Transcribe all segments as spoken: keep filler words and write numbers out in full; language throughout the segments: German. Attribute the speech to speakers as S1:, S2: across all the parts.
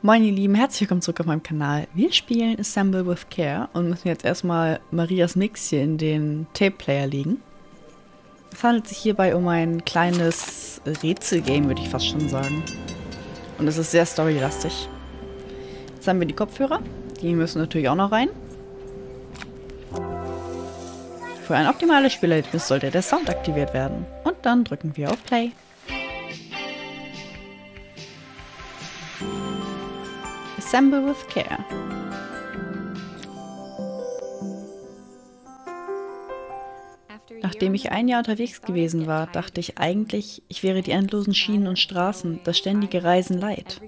S1: Moin ihr Lieben, herzlich willkommen zurück auf meinem Kanal. Wir spielen Assemble with Care und müssen jetzt erstmal Marias Mix hier in den Tape-Player legen. Es handelt sich hierbei um ein kleines Rätselgame, würde ich fast schon sagen. Und es ist sehr storylastig. Jetzt haben wir die Kopfhörer, die müssen natürlich auch noch rein. Für ein optimales Spielerlebnis sollte der Sound aktiviert werden. Und dann drücken wir auf Play. Assemble with Care. Nachdem ich ein Jahr unterwegs gewesen war, dachte ich eigentlich, ich wäre die endlosen Schienen und Straßen, das ständige Reisen leid.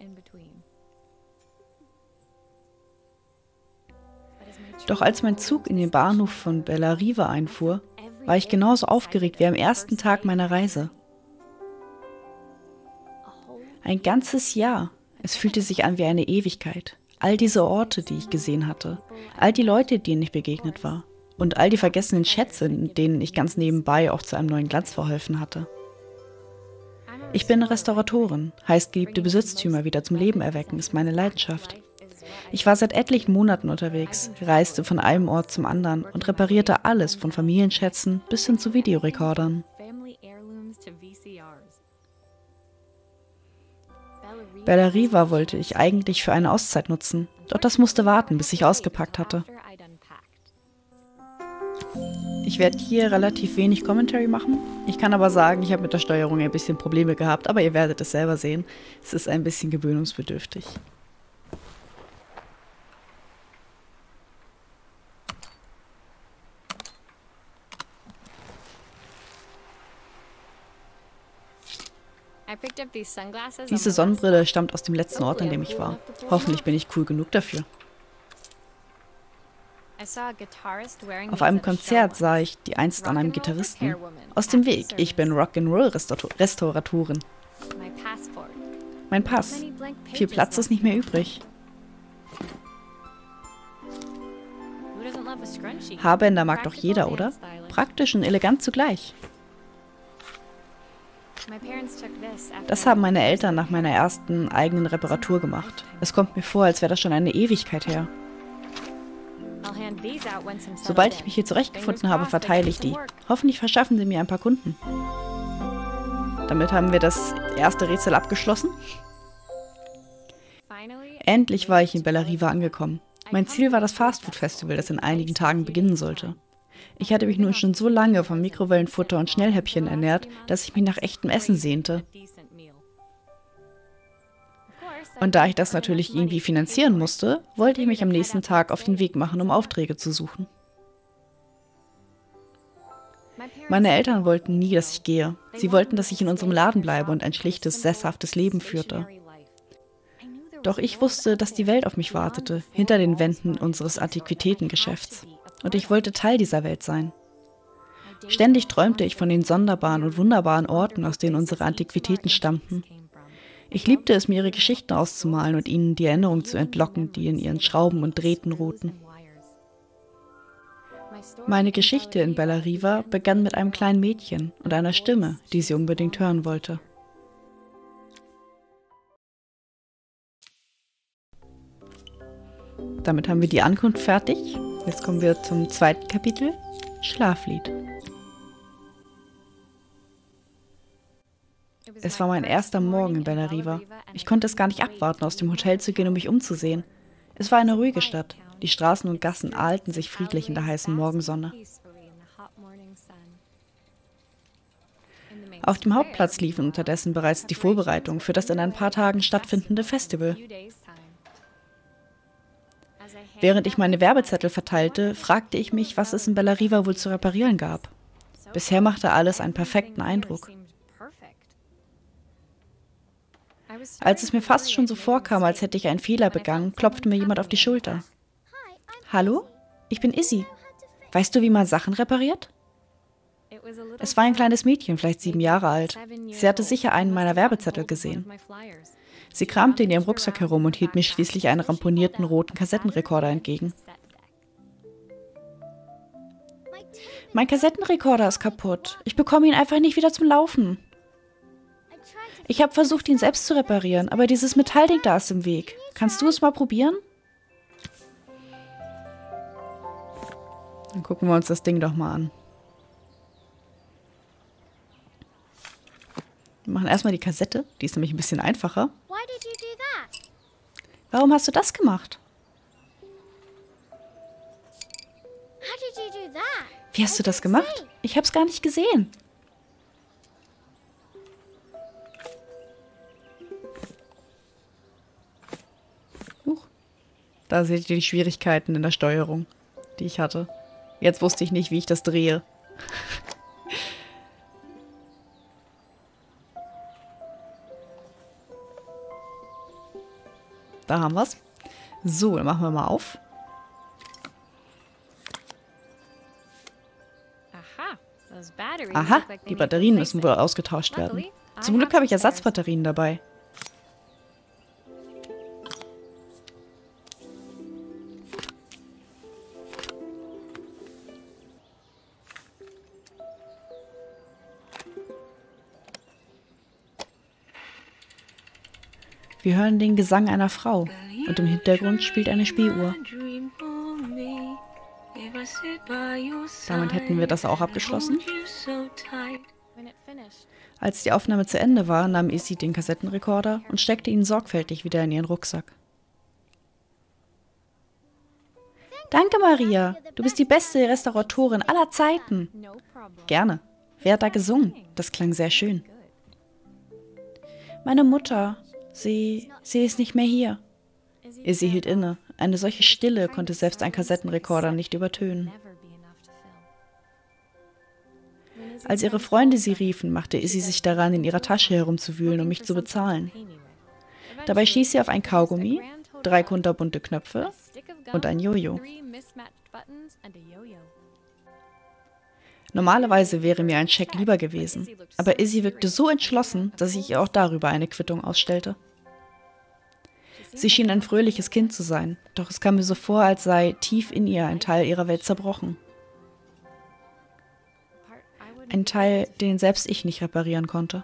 S1: Doch als mein Zug in den Bahnhof von Bellariva einfuhr, war ich genauso aufgeregt wie am ersten Tag meiner Reise. Ein ganzes Jahr. Es fühlte sich an wie eine Ewigkeit. All diese Orte, die ich gesehen hatte, all die Leute, denen ich begegnet war und all die vergessenen Schätze, denen ich ganz nebenbei auch zu einem neuen Glanz verholfen hatte. Ich bin Restauratorin, heißt geliebte Besitztümer wieder zum Leben erwecken, ist meine Leidenschaft. Ich war seit etlichen Monaten unterwegs, reiste von einem Ort zum anderen und reparierte alles von Familienschätzen bis hin zu Videorekordern. Bellariva wollte ich eigentlich für eine Auszeit nutzen, doch das musste warten, bis ich ausgepackt hatte. Ich werde hier relativ wenig Commentary machen. Ich kann aber sagen, ich habe mit der Steuerung ein bisschen Probleme gehabt, aber ihr werdet es selber sehen. Es ist ein bisschen gewöhnungsbedürftig. Diese Sonnenbrille stammt aus dem letzten Ort, an dem ich war. Hoffentlich bin ich cool genug dafür. Auf einem Konzert sah ich die einst an einem Gitarristen. Aus dem Weg, ich bin Rock'n'Roll-Restauratorin. Mein Pass. Viel Platz ist nicht mehr übrig. Haarbänder mag doch jeder, oder? Praktisch und elegant zugleich. Das haben meine Eltern nach meiner ersten eigenen Reparatur gemacht. Es kommt mir vor, als wäre das schon eine Ewigkeit her. Sobald ich mich hier zurechtgefunden habe, verteile ich die. Hoffentlich verschaffen sie mir ein paar Kunden. Damit haben wir das erste Rätsel abgeschlossen. Endlich war ich in Bellariva angekommen. Mein Ziel war das Fastfood-Festival, das in einigen Tagen beginnen sollte. Ich hatte mich nun schon so lange von Mikrowellenfutter und Schnellhäppchen ernährt, dass ich mich nach echtem Essen sehnte. Und da ich das natürlich irgendwie finanzieren musste, wollte ich mich am nächsten Tag auf den Weg machen, um Aufträge zu suchen. Meine Eltern wollten nie, dass ich gehe. Sie wollten, dass ich in unserem Laden bleibe und ein schlichtes, sesshaftes Leben führte. Doch ich wusste, dass die Welt auf mich wartete, hinter den Wänden unseres Antiquitätengeschäfts. Und ich wollte Teil dieser Welt sein. Ständig träumte ich von den sonderbaren und wunderbaren Orten, aus denen unsere Antiquitäten stammten. Ich liebte es, mir ihre Geschichten auszumalen und ihnen die Erinnerungen zu entlocken, die in ihren Schrauben und Drähten ruhten. Meine Geschichte in Bellariva begann mit einem kleinen Mädchen und einer Stimme, die sie unbedingt hören wollte. Damit haben wir die Ankunft fertig. Jetzt kommen wir zum zweiten Kapitel, Schlaflied. Es war mein erster Morgen in Bellariva. Ich konnte es gar nicht abwarten, aus dem Hotel zu gehen, um mich umzusehen. Es war eine ruhige Stadt. Die Straßen und Gassen ahlten sich friedlich in der heißen Morgensonne. Auf dem Hauptplatz liefen unterdessen bereits die Vorbereitungen für das in ein paar Tagen stattfindende Festival. Während ich meine Werbezettel verteilte, fragte ich mich, was es in Bellariva wohl zu reparieren gab. Bisher machte alles einen perfekten Eindruck. Als es mir fast schon so vorkam, als hätte ich einen Fehler begangen, klopfte mir jemand auf die Schulter. Hallo? Ich bin Izzy. Weißt du, wie man Sachen repariert? Es war ein kleines Mädchen, vielleicht sieben Jahre alt. Sie hatte sicher einen meiner Werbezettel gesehen. Sie kramte in ihrem Rucksack herum und hielt mir schließlich einen ramponierten roten Kassettenrekorder entgegen. Mein Kassettenrekorder ist kaputt. Ich bekomme ihn einfach nicht wieder zum Laufen. Ich habe versucht, ihn selbst zu reparieren, aber dieses Metallding da ist im Weg. Kannst du es mal probieren? Dann gucken wir uns das Ding doch mal an. Wir machen erstmal die Kassette. Die ist nämlich ein bisschen einfacher. Warum hast du das gemacht? Wie hast du das gemacht? Ich habe es gar nicht gesehen. Huch. Da seht ihr die Schwierigkeiten in der Steuerung, die ich hatte. Jetzt wusste ich nicht, wie ich das drehe. Da haben wir es. So, dann machen wir mal auf. Aha, die Batterien müssen wohl ausgetauscht werden. Zum Glück habe ich Ersatzbatterien dabei. Wir hören den Gesang einer Frau und im Hintergrund spielt eine Spieluhr. Damit hätten wir das auch abgeschlossen. Als die Aufnahme zu Ende war, nahm Izzy den Kassettenrekorder und steckte ihn sorgfältig wieder in ihren Rucksack. Danke, Maria. Du bist die beste Restauratorin aller Zeiten. Gerne. Wer hat da gesungen? Das klang sehr schön. Meine Mutter. Sie, sie ist nicht mehr hier. Izzy hielt inne. Eine solche Stille konnte selbst ein Kassettenrekorder nicht übertönen. Als ihre Freunde sie riefen, machte Izzy sich daran, in ihrer Tasche herumzuwühlen, um mich zu bezahlen. Dabei stieß sie auf ein Kaugummi, drei kunterbunte Knöpfe und ein Jojo. Normalerweise wäre mir ein Scheck lieber gewesen, aber Izzy wirkte so entschlossen, dass ich ihr auch darüber eine Quittung ausstellte. Sie schien ein fröhliches Kind zu sein, doch es kam mir so vor, als sei tief in ihr ein Teil ihrer Welt zerbrochen. Ein Teil, den selbst ich nicht reparieren konnte.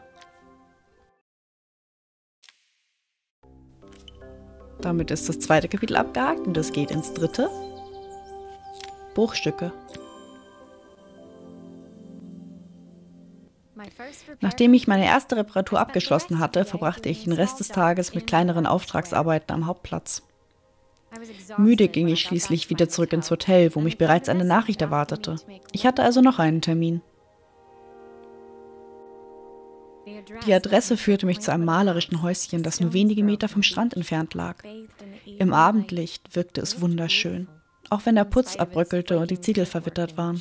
S1: Damit ist das zweite Kapitel abgehakt und es geht ins dritte. Bruchstücke. Nachdem ich meine erste Reparatur abgeschlossen hatte, verbrachte ich den Rest des Tages mit kleineren Auftragsarbeiten am Hauptplatz. Müde ging ich schließlich wieder zurück ins Hotel, wo mich bereits eine Nachricht erwartete. Ich hatte also noch einen Termin. Die Adresse führte mich zu einem malerischen Häuschen, das nur wenige Meter vom Strand entfernt lag. Im Abendlicht wirkte es wunderschön, auch wenn der Putz abbröckelte und die Ziegel verwittert waren.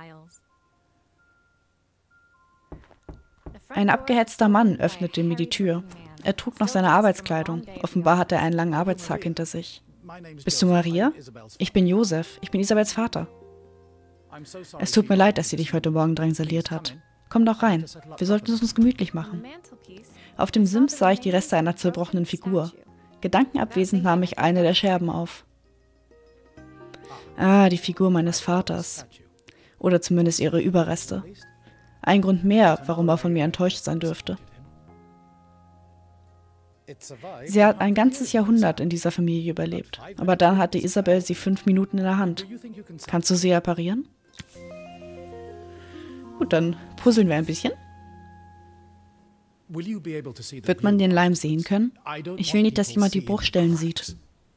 S1: Ein abgehetzter Mann öffnete mir die Tür. Er trug noch seine Arbeitskleidung. Offenbar hatte er einen langen Arbeitstag hinter sich. Bist du Maria? Ich bin Josef. Ich bin Isabels Vater. Es tut mir leid, dass sie dich heute Morgen drangsaliert hat. Komm doch rein. Wir sollten es uns gemütlich machen. Auf dem Sims sah ich die Reste einer zerbrochenen Figur. Gedankenabwesend nahm ich eine der Scherben auf. Ah, die Figur meines Vaters. Oder zumindest ihre Überreste. Ein Grund mehr, warum er von mir enttäuscht sein dürfte. Sie hat ein ganzes Jahrhundert in dieser Familie überlebt, aber dann hatte Isabel sie fünf Minuten in der Hand. Kannst du sie reparieren? Gut, dann puzzeln wir ein bisschen. Wird man den Leim sehen können? Ich will nicht, dass jemand die Bruchstellen sieht.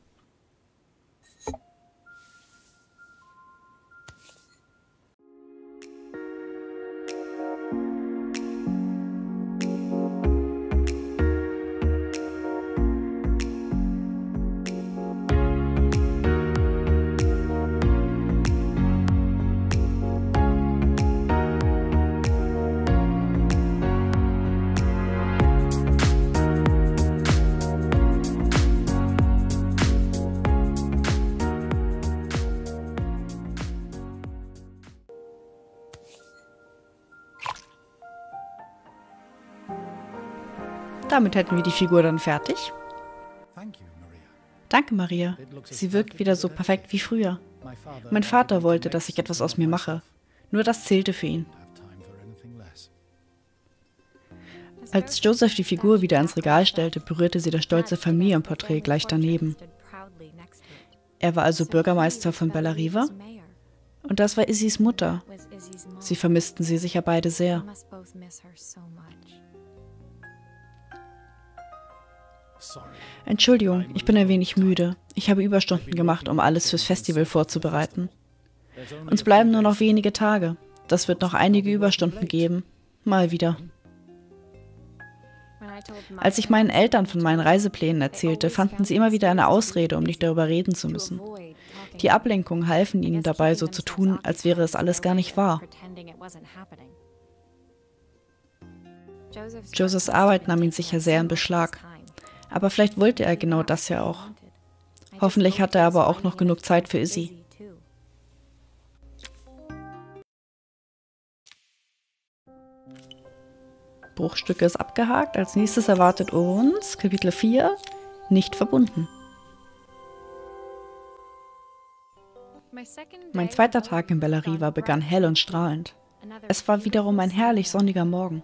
S1: Damit hätten wir die Figur dann fertig. Danke, Maria. Sie wirkt wieder so perfekt wie früher. Mein Vater wollte, dass ich etwas aus mir mache. Nur das zählte für ihn. Als Joseph die Figur wieder ins Regal stellte, berührte sie das stolze Familienporträt gleich daneben. Er war also Bürgermeister von Bella Riva? Und das war Izzys Mutter. Sie vermissten sie sicher beide sehr. Entschuldigung, ich bin ein wenig müde. Ich habe Überstunden gemacht, um alles fürs Festival vorzubereiten. Uns bleiben nur noch wenige Tage. Das wird noch einige Überstunden geben. Mal wieder. Als ich meinen Eltern von meinen Reiseplänen erzählte, fanden sie immer wieder eine Ausrede, um nicht darüber reden zu müssen. Die Ablenkungen halfen ihnen dabei, so zu tun, als wäre es alles gar nicht wahr. Josephs Arbeit nahm ihn sicher sehr in Beschlag. Aber vielleicht wollte er genau das ja auch. Hoffentlich hatte er aber auch noch genug Zeit für Izzy. Bruchstücke ist abgehakt. Als nächstes erwartet uns Kapitel vier, nicht verbunden. Mein zweiter Tag in Bella Riva begann hell und strahlend. Es war wiederum ein herrlich sonniger Morgen.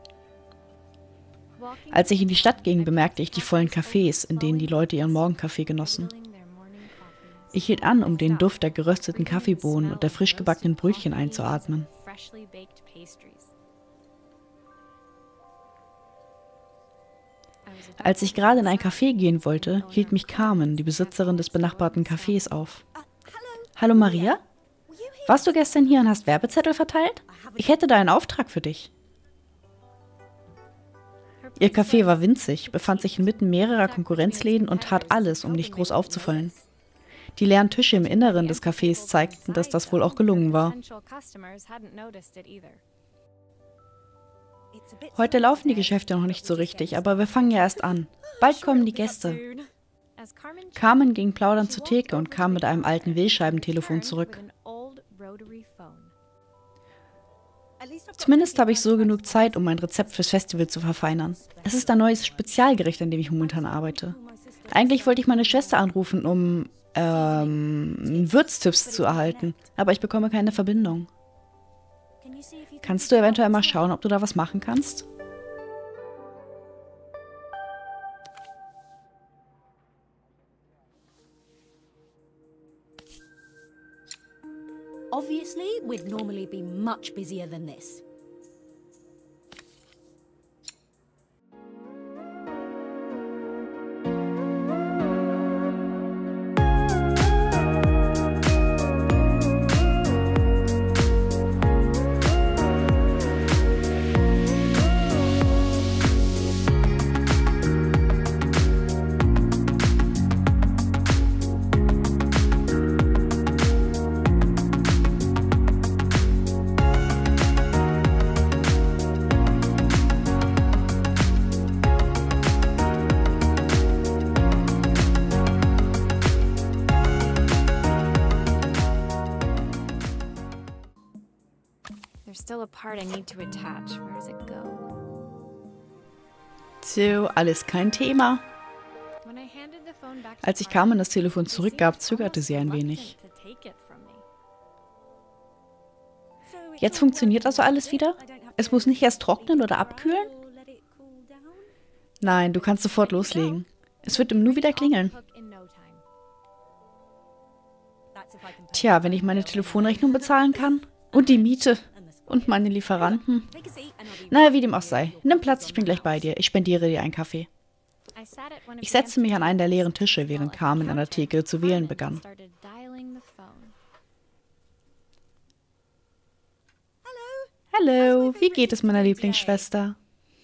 S1: Als ich in die Stadt ging, bemerkte ich die vollen Cafés, in denen die Leute ihren Morgenkaffee genossen. Ich hielt an, um den Duft der gerösteten Kaffeebohnen und der frisch gebackenen Brötchen einzuatmen. Als ich gerade in ein Café gehen wollte, hielt mich Carmen, die Besitzerin des benachbarten Cafés, auf. Hallo Maria? Warst du gestern hier und hast Werbezettel verteilt? Ich hätte da einen Auftrag für dich. Ihr Café war winzig, befand sich inmitten mehrerer Konkurrenzläden und tat alles, um nicht groß aufzufallen. Die leeren Tische im Inneren des Cafés zeigten, dass das wohl auch gelungen war. Heute laufen die Geschäfte noch nicht so richtig, aber wir fangen ja erst an. Bald kommen die Gäste. Carmen ging plaudernd zur Theke und kam mit einem alten Wählscheibentelefon zurück. Zumindest habe ich so genug Zeit, um mein Rezept fürs Festival zu verfeinern. Es ist ein neues Spezialgericht, an dem ich momentan arbeite. Eigentlich wollte ich meine Schwester anrufen, um ähm, Würztipps zu erhalten, aber ich bekomme keine Verbindung. Kannst du eventuell mal schauen, ob du da was machen kannst?
S2: Obviously, we'd normally be much busier than this.
S1: So, alles kein Thema. Als ich Carmen das Telefon zurückgab, zögerte sie ein wenig. Jetzt funktioniert also alles wieder? Es muss nicht erst trocknen oder abkühlen? Nein, du kannst sofort loslegen. Es wird im Nu wieder klingeln. Tja, wenn ich meine Telefonrechnung bezahlen kann und die Miete und meine Lieferanten. Naja, wie dem auch sei. Nimm Platz, ich bin gleich bei dir. Ich spendiere dir einen Kaffee. Ich setzte mich an einen der leeren Tische, während Carmen an der Theke zu wählen begann. Hallo, wie geht es meiner Lieblingsschwester?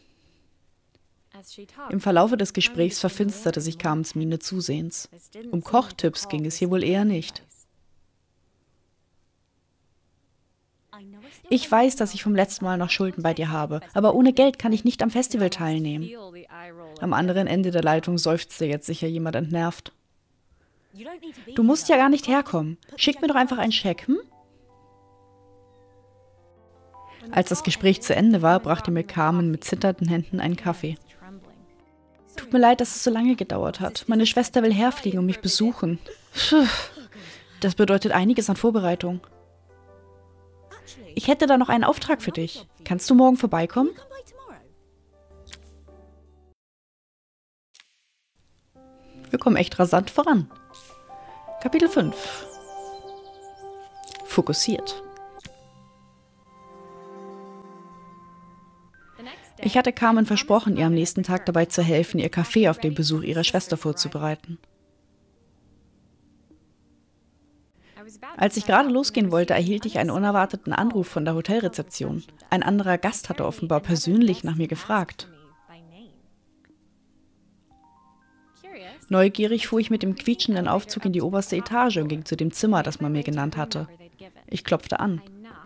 S1: Im Verlaufe des Gesprächs verfinsterte sich Carmens Miene zusehends. Um Kochtipps ging es hier wohl eher nicht. Ich weiß, dass ich vom letzten Mal noch Schulden bei dir habe, aber ohne Geld kann ich nicht am Festival teilnehmen. Am anderen Ende der Leitung seufzte jetzt sicher jemand entnervt. Du musst ja gar nicht herkommen. Schick mir doch einfach einen Scheck, hm? Als das Gespräch zu Ende war, brachte mir Carmen mit zitternden Händen einen Kaffee. Tut mir leid, dass es so lange gedauert hat. Meine Schwester will herfliegen und mich besuchen. Puh, das bedeutet einiges an Vorbereitung. Ich hätte da noch einen Auftrag für dich. Kannst du morgen vorbeikommen? Wir kommen echt rasant voran. Kapitel fünf. Fokussiert. Ich hatte Carmen versprochen, ihr am nächsten Tag dabei zu helfen, ihr Kaffee auf den Besuch ihrer Schwester vorzubereiten. Als ich gerade losgehen wollte, erhielt ich einen unerwarteten Anruf von der Hotelrezeption. Ein anderer Gast hatte offenbar persönlich nach mir gefragt. Neugierig fuhr ich mit dem quietschenden Aufzug in die oberste Etage und ging zu dem Zimmer, das man mir genannt hatte. Ich klopfte an.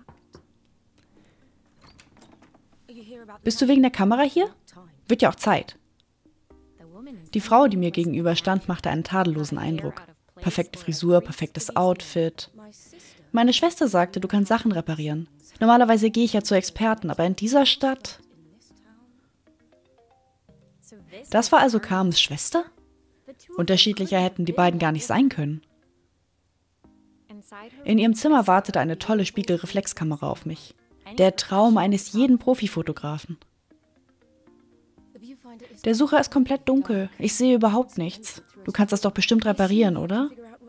S1: Bist du wegen der Kamera hier? Wird ja auch Zeit. Die Frau, die mir gegenüber stand, machte einen tadellosen Eindruck. Perfekte Frisur, perfektes Outfit. Meine Schwester sagte, du kannst Sachen reparieren. Normalerweise gehe ich ja zu Experten, aber in dieser Stadt... Das war also Carmens Schwester? Unterschiedlicher hätten die beiden gar nicht sein können. In ihrem Zimmer wartete eine tolle Spiegelreflexkamera auf mich. Der Traum eines jeden Profifotografen. Der Sucher ist komplett dunkel. Ich sehe überhaupt nichts. Du kannst das doch bestimmt reparieren, oder?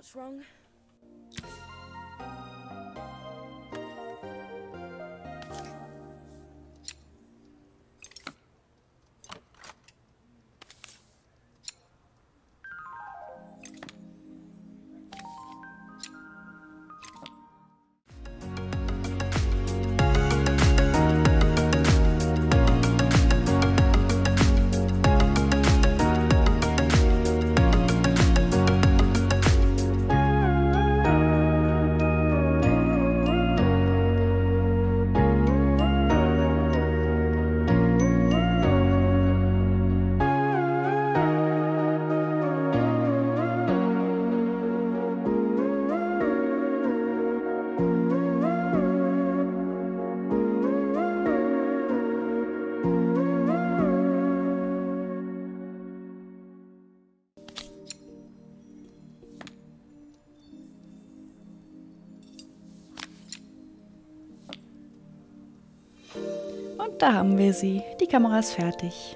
S1: Und da haben wir sie. Die Kamera ist fertig.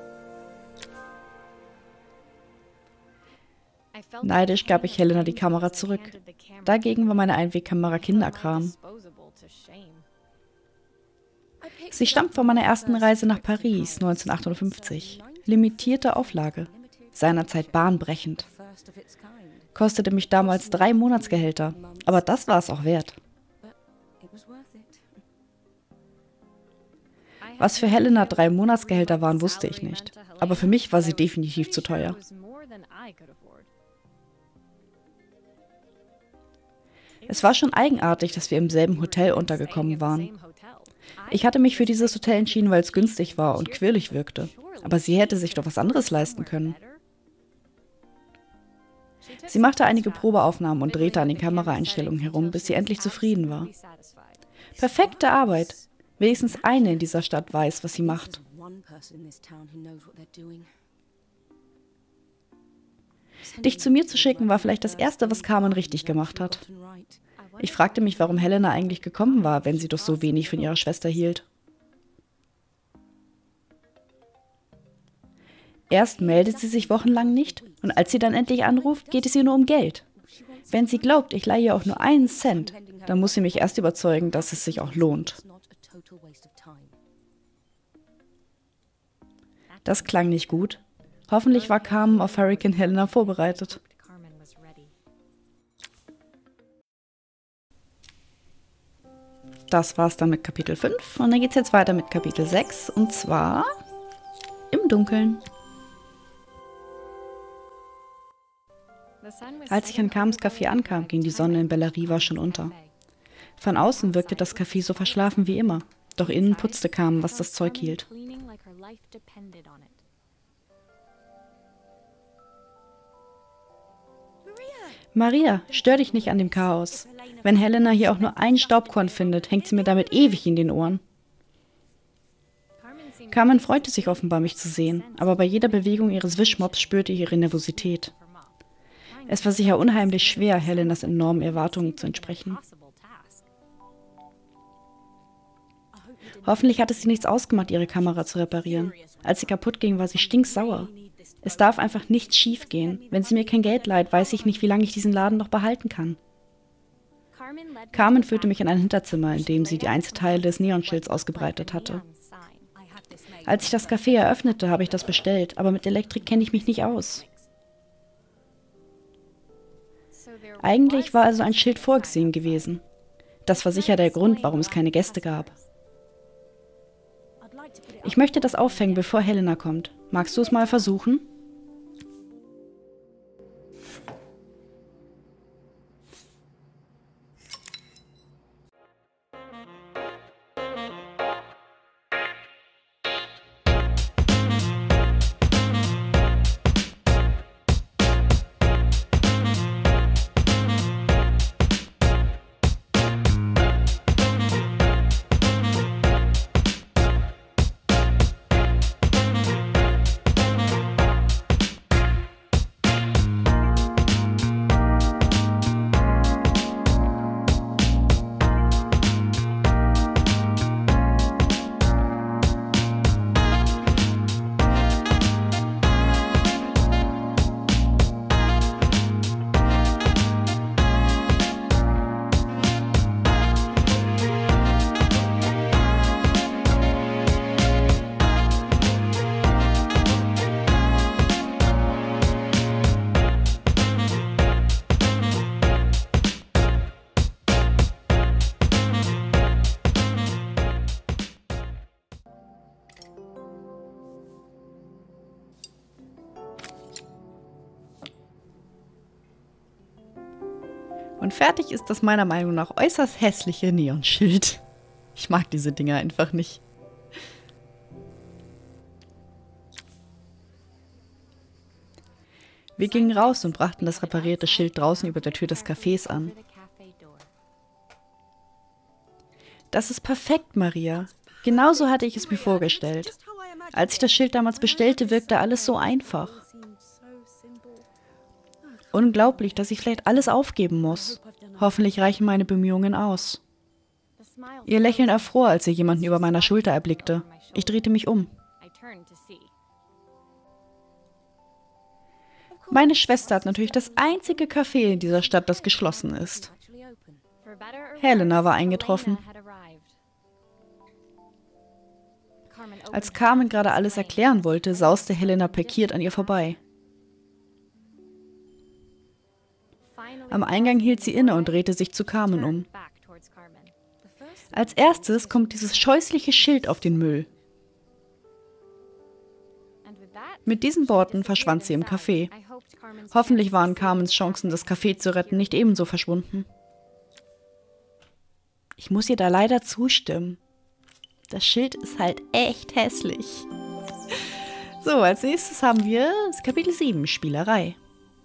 S1: Neidisch gab ich Helena die Kamera zurück. Dagegen war meine Einwegkamera Kinderkram. Sie stammt von meiner ersten Reise nach Paris neunzehnhundertachtundfünfzig. Limitierte Auflage. Seinerzeit bahnbrechend. Kostete mich damals drei Monatsgehälter. Aber das war es auch wert. Was für Helena drei Monatsgehälter waren, wusste ich nicht. Aber für mich war sie definitiv zu teuer. Es war schon eigenartig, dass wir im selben Hotel untergekommen waren. Ich hatte mich für dieses Hotel entschieden, weil es günstig war und quirlig wirkte. Aber sie hätte sich doch was anderes leisten können. Sie machte einige Probeaufnahmen und drehte an den Kameraeinstellungen herum, bis sie endlich zufrieden war. Perfekte Arbeit. Wenigstens eine in dieser Stadt weiß, was sie macht. Dich zu mir zu schicken, war vielleicht das Erste, was Carmen richtig gemacht hat. Ich fragte mich, warum Helena eigentlich gekommen war, wenn sie doch so wenig von ihrer Schwester hielt. Erst meldet sie sich wochenlang nicht und als sie dann endlich anruft, geht es ihr nur um Geld. Wenn sie glaubt, ich leihe ihr auch nur einen Cent, dann muss sie mich erst überzeugen, dass es sich auch lohnt. Das klang nicht gut. Hoffentlich war Carmen auf Hurricane Helena vorbereitet. Das war's dann mit Kapitel fünf und dann geht's jetzt weiter mit Kapitel sechs und zwar im Dunkeln. Als ich an Carmens Café ankam, ging die Sonne in Bella Riva schon unter. Von außen wirkte das Café so verschlafen wie immer, doch innen putzte Carmen, was das Zeug hielt. Maria, stör dich nicht an dem Chaos. Wenn Helena hier auch nur einen Staubkorn findet, hängt sie mir damit ewig in den Ohren. Carmen freute sich offenbar, mich zu sehen, aber bei jeder Bewegung ihres Wischmops spürte ich ihre Nervosität. Es war sicher unheimlich schwer, Helenas enormen Erwartungen zu entsprechen. Hoffentlich hatte sie nichts ausgemacht, ihre Kamera zu reparieren. Als sie kaputt ging, war sie stinksauer. Es darf einfach nichts schiefgehen. Wenn sie mir kein Geld leiht, weiß ich nicht, wie lange ich diesen Laden noch behalten kann. Carmen führte mich in ein Hinterzimmer, in dem sie die Einzelteile des Neonschilds ausgebreitet hatte. Als ich das Café eröffnete, habe ich das bestellt, aber mit Elektrik kenne ich mich nicht aus. Eigentlich war also ein Schild vorgesehen gewesen. Das war sicher der Grund, warum es keine Gäste gab. Ich möchte das aufhängen, bevor Helena kommt. Magst du es mal versuchen? Und fertig ist das meiner Meinung nach äußerst hässliche Neonschild. Ich mag diese Dinger einfach nicht. Wir gingen raus und brachten das reparierte Schild draußen über der Tür des Cafés an. Das ist perfekt, Maria. Genauso hatte ich es mir vorgestellt. Als ich das Schild damals bestellte, wirkte alles so einfach. Unglaublich, dass ich vielleicht alles aufgeben muss. Hoffentlich reichen meine Bemühungen aus. Ihr Lächeln erfror, als sie jemanden über meiner Schulter erblickte. Ich drehte mich um. Meine Schwester hat natürlich das einzige Café in dieser Stadt, das geschlossen ist. Helena war eingetroffen. Als Carmen gerade alles erklären wollte, sauste Helena pikiert an ihr vorbei. Am Eingang hielt sie inne und drehte sich zu Carmen um. Als erstes kommt dieses scheußliche Schild auf den Müll. Mit diesen Worten verschwand sie im Café. Hoffentlich waren Carmens Chancen, das Café zu retten, nicht ebenso verschwunden. Ich muss ihr da leider zustimmen. Das Schild ist halt echt hässlich. So, als nächstes haben wir das Kapitel sieben, Spielerei.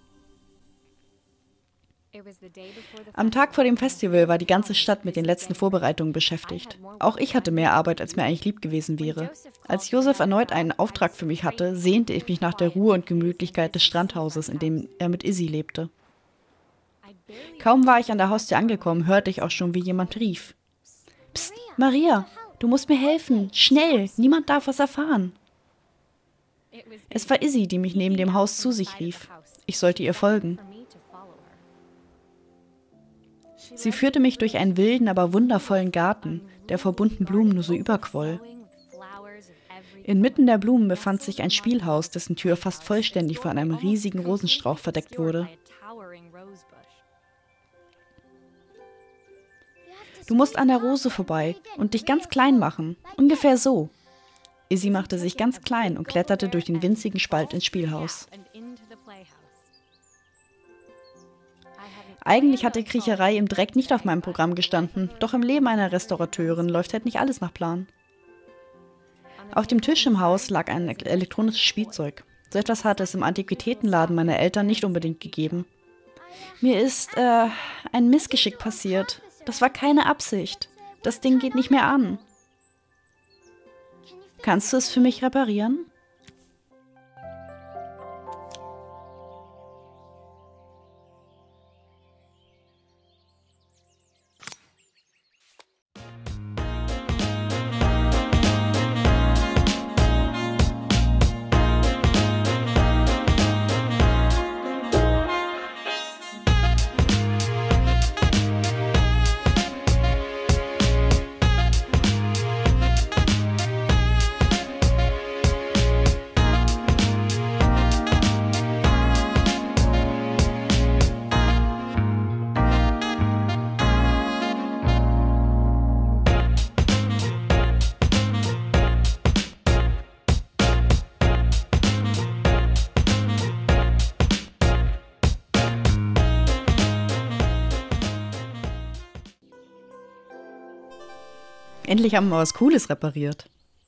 S1: Am Tag vor dem Festival war die ganze Stadt mit den letzten Vorbereitungen beschäftigt. Auch ich hatte mehr Arbeit, als mir eigentlich lieb gewesen wäre. Als Josef erneut einen Auftrag für mich hatte, sehnte ich mich nach der Ruhe und Gemütlichkeit des Strandhauses, in dem er mit Izzy lebte. Kaum war ich an der Haustür angekommen, hörte ich auch schon, wie jemand rief. Psst, Maria, du musst mir helfen, schnell, niemand darf was erfahren. Es war Izzy, die mich neben dem Haus zu sich rief. Ich sollte ihr folgen. Sie führte mich durch einen wilden, aber wundervollen Garten, der vor bunten Blumen nur so überquoll. Inmitten der Blumen befand sich ein Spielhaus, dessen Tür fast vollständig von einem riesigen Rosenstrauch verdeckt wurde. Du musst an der Rose vorbei und dich ganz klein machen, ungefähr so. Izzy machte sich ganz klein und kletterte durch den winzigen Spalt ins Spielhaus. Eigentlich hatte Kriecherei im Dreck nicht auf meinem Programm gestanden, doch im Leben einer Restaurateurin läuft halt nicht alles nach Plan. Auf dem Tisch im Haus lag ein elektronisches Spielzeug. So etwas hatte es im Antiquitätenladen meiner Eltern nicht unbedingt gegeben. Mir ist, äh, ein Missgeschick passiert. Das war keine Absicht. Das Ding geht nicht mehr an. Kannst du es für mich reparieren? Endlich haben wir was Cooles repariert.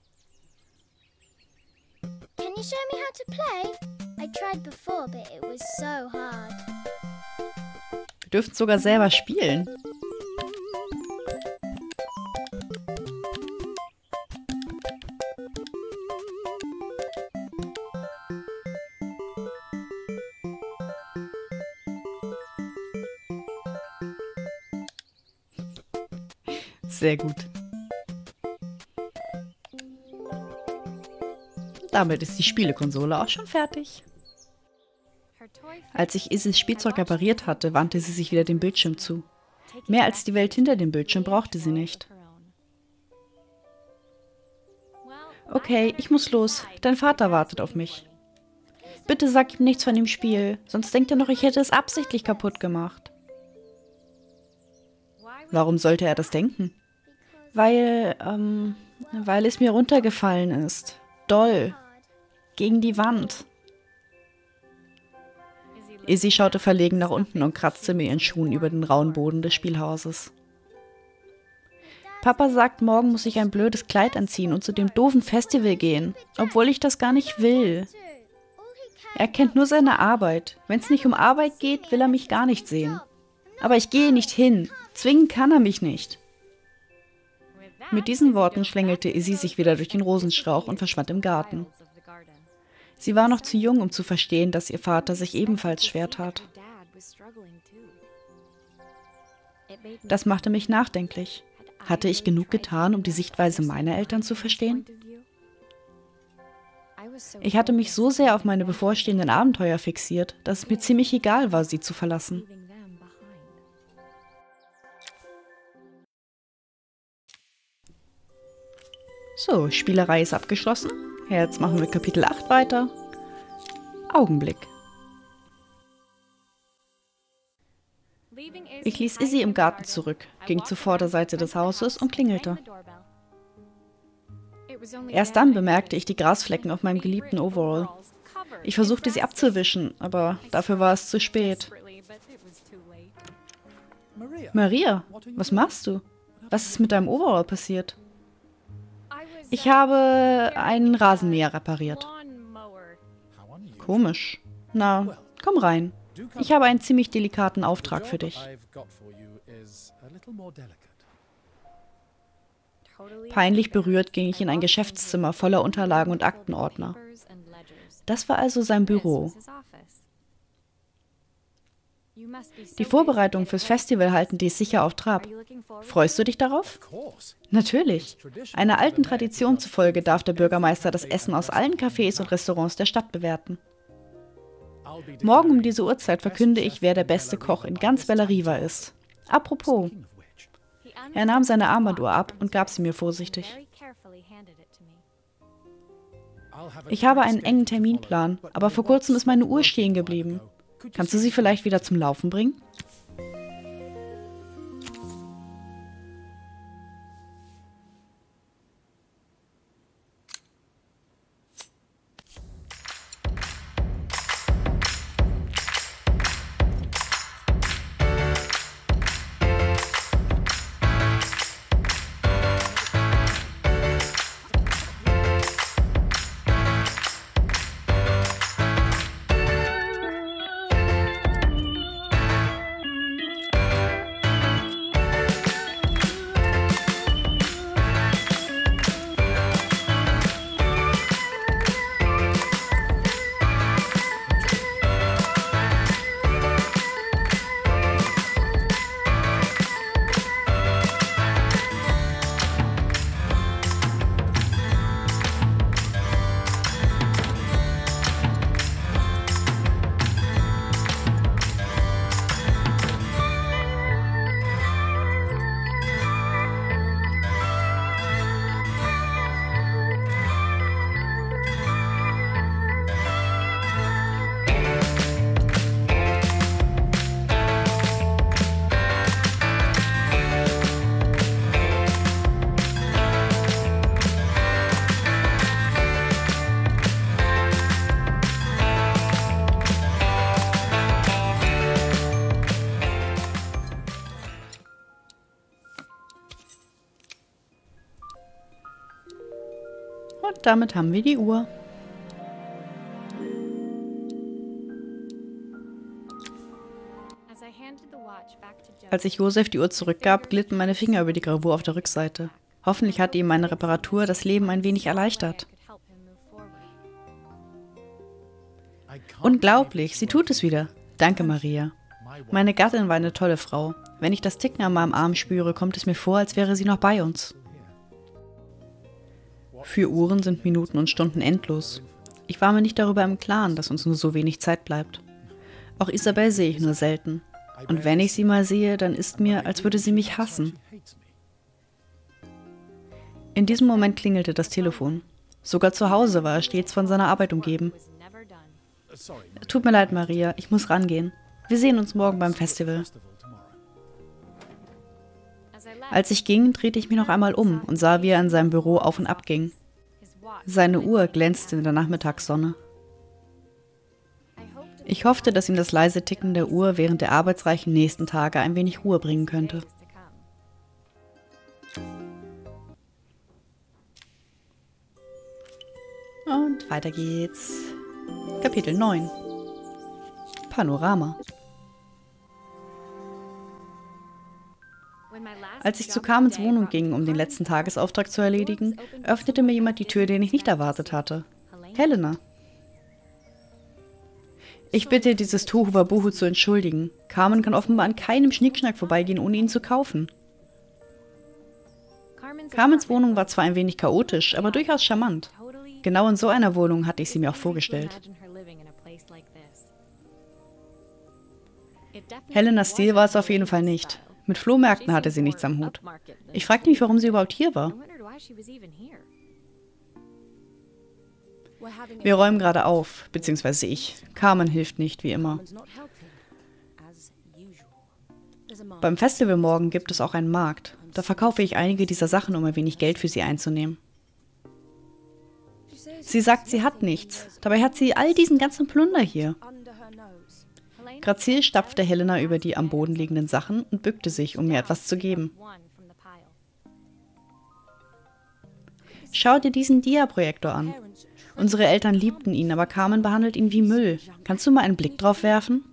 S3: Can you show me how to play? I tried before, but it was so hard.
S1: Wir dürfen sogar selber spielen. Sehr gut. Damit ist die Spielekonsole auch schon fertig. Als ich Izzys Spielzeug repariert hatte, wandte sie sich wieder dem Bildschirm zu. Mehr als die Welt hinter dem Bildschirm brauchte sie nicht. Okay, ich muss los. Dein Vater wartet auf mich. Bitte sag ihm nichts von dem Spiel, sonst denkt er noch, ich hätte es absichtlich kaputt gemacht. Warum sollte er das denken? Weil, ähm, weil es mir runtergefallen ist. Doll. Gegen die Wand. Izzy schaute verlegen nach unten und kratzte mit ihren Schuhen über den rauen Boden des Spielhauses. Papa sagt, morgen muss ich ein blödes Kleid anziehen und zu dem doofen Festival gehen, obwohl ich das gar nicht will. Er kennt nur seine Arbeit. Wenn es nicht um Arbeit geht, will er mich gar nicht sehen. Aber ich gehe nicht hin. Zwingen kann er mich nicht. Mit diesen Worten schlängelte Izzy sich wieder durch den Rosenstrauch und verschwand im Garten. Sie war noch zu jung, um zu verstehen, dass ihr Vater sich ebenfalls schwer tat. Das machte mich nachdenklich. Hatte ich genug getan, um die Sichtweise meiner Eltern zu verstehen? Ich hatte mich so sehr auf meine bevorstehenden Abenteuer fixiert, dass es mir ziemlich egal war, sie zu verlassen. So, Spielerei ist abgeschlossen. Jetzt machen wir Kapitel acht weiter. Augenblick. Ich ließ Izzy im Garten zurück, ging zur Vorderseite des Hauses und klingelte. Erst dann bemerkte ich die Grasflecken auf meinem geliebten Overall. Ich versuchte sie abzuwischen, aber dafür war es zu spät. Maria, was machst du? Was ist mit deinem Overall passiert? Ich habe einen Rasenmäher repariert. Komisch. Na, komm rein. Ich habe einen ziemlich delikaten Auftrag für dich. Peinlich berührt ging ich in ein Geschäftszimmer voller Unterlagen und Aktenordner. Das war also sein Büro. Die Vorbereitungen fürs Festival halten dies sicher auf Trab. Freust du dich darauf? Natürlich. Einer alten Tradition zufolge darf der Bürgermeister das Essen aus allen Cafés und Restaurants der Stadt bewerten. Morgen um diese Uhrzeit verkünde ich, wer der beste Koch in ganz Bella Riva ist. Apropos. Er nahm seine Armbanduhr ab und gab sie mir vorsichtig. Ich habe einen engen Terminplan, aber vor kurzem ist meine Uhr stehen geblieben. Kannst du sie vielleicht wieder zum Laufen bringen? damit haben wir die Uhr. Als ich Josef die Uhr zurückgab, glitten meine Finger über die Gravur auf der Rückseite. Hoffentlich hat ihm meine Reparatur das Leben ein wenig erleichtert. Unglaublich, sie tut es wieder. Danke, Maria. Meine Gattin war eine tolle Frau. Wenn ich das Ticken an meinem Arm spüre, kommt es mir vor, als wäre sie noch bei uns. Für Uhren sind Minuten und Stunden endlos. Ich war mir nicht darüber im Klaren, dass uns nur so wenig Zeit bleibt. Auch Isabel sehe ich nur selten. Und wenn ich sie mal sehe, dann ist mir, als würde sie mich hassen. In diesem Moment klingelte das Telefon. Sogar zu Hause war er stets von seiner Arbeit umgeben. Tut mir leid, Maria, ich muss rangehen. Wir sehen uns morgen beim Festival. Als ich ging, drehte ich mich noch einmal um und sah, wie er in seinem Büro auf und ab ging. Seine Uhr glänzte in der Nachmittagssonne. Ich hoffte, dass ihm das leise Ticken der Uhr während der arbeitsreichen nächsten Tage ein wenig Ruhe bringen könnte. Und weiter geht's. Kapitel neun. Panorama. Als ich zu Carmens Wohnung ging, um den letzten Tagesauftrag zu erledigen, öffnete mir jemand die Tür, den ich nicht erwartet hatte. Helena. Ich bitte, dieses Tohuwabohu zu entschuldigen. Carmen kann offenbar an keinem Schnickschnack vorbeigehen, ohne ihn zu kaufen. Carmens Wohnung war zwar ein wenig chaotisch, aber durchaus charmant. Genau in so einer Wohnung hatte ich sie mir auch vorgestellt. Helenas Stil war es auf jeden Fall nicht. Mit Flohmärkten hatte sie nichts am Hut. Ich fragte mich, warum sie überhaupt hier war. Wir räumen gerade auf, beziehungsweise ich. Carmen hilft nicht, wie immer. Beim Festival morgen gibt es auch einen Markt. Da verkaufe ich einige dieser Sachen, um ein wenig Geld für sie einzunehmen. Sie sagt, sie hat nichts. Dabei hat sie all diesen ganzen Plunder hier. Grazil stapfte Helena über die am Boden liegenden Sachen und bückte sich, um mir etwas zu geben. Schau dir diesen Dia-Projektor an. Unsere Eltern liebten ihn, aber Carmen behandelt ihn wie Müll. Kannst du mal einen Blick drauf werfen?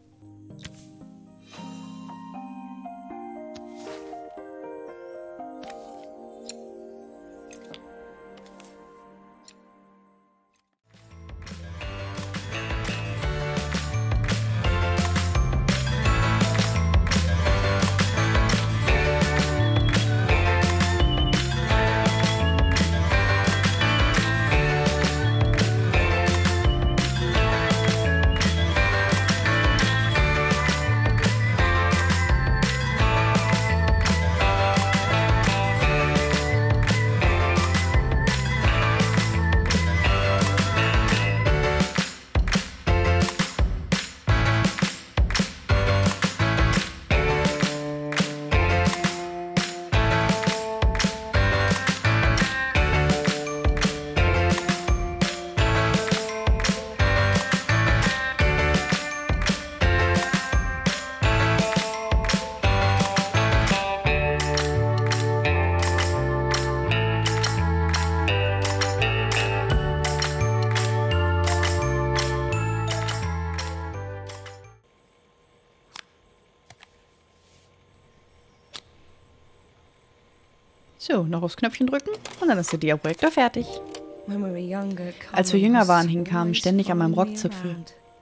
S1: So, noch aufs Knöpfchen drücken und dann ist der Dia-Projektor fertig. Als wir jünger waren, hing Carmen ständig an meinem Rockzipfel.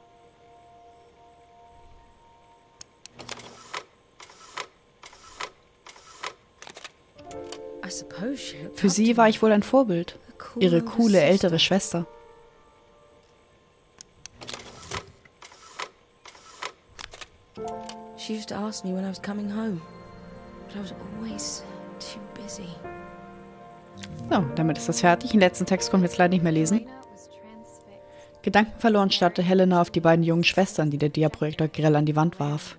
S1: Für sie war ich wohl ein Vorbild. Ihre coole, ältere Schwester.
S4: She used to ask me when I was coming home, but I was always too busy.
S1: So, damit ist das fertig. Den letzten Text konnten wir jetzt leider nicht mehr lesen. Gedankenverloren starrte Helena auf die beiden jungen Schwestern, die der Dia-Projektor grell an die Wand warf.